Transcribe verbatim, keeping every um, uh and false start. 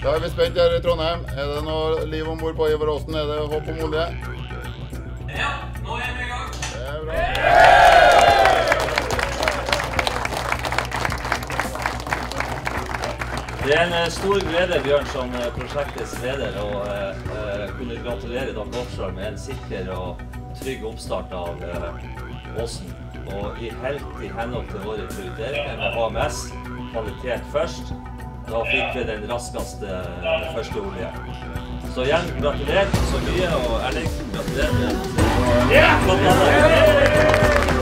Da er vi spent her i Trondheim. Er det noe liv ombord på Ivar Aasen? Er det håp om olje? Ja, nå er vi i gang. Det er bra. Det er en stor glede, Bjørn, som prosjektets leder, å eh, kunne gratulere dere offshore med en sikker og trygg oppstart av eh, Åsen. Og i helt i henhold til våre prioriteringer med H M S, kvalitet først, da fikk vi den raskeste første olje. Så igjen, gratulerer så mye, og Erling, gratulerer. Ja!